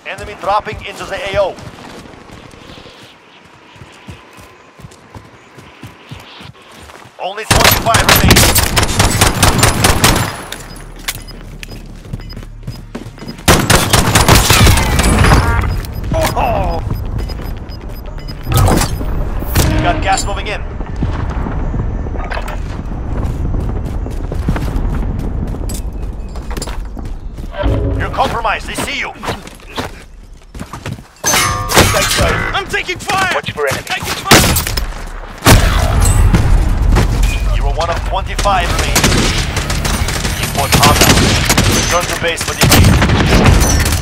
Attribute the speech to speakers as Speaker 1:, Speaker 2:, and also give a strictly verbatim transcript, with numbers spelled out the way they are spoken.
Speaker 1: Enemy dropping into the A O. Only twenty-five remain. Oh! Got gas moving in. You're compromised. They see you.
Speaker 2: I'm taking fire!
Speaker 3: Watch for enemy.
Speaker 2: Taking fire!
Speaker 1: You were one of twenty-five remaining. Keep one hard out. Return to base when you need.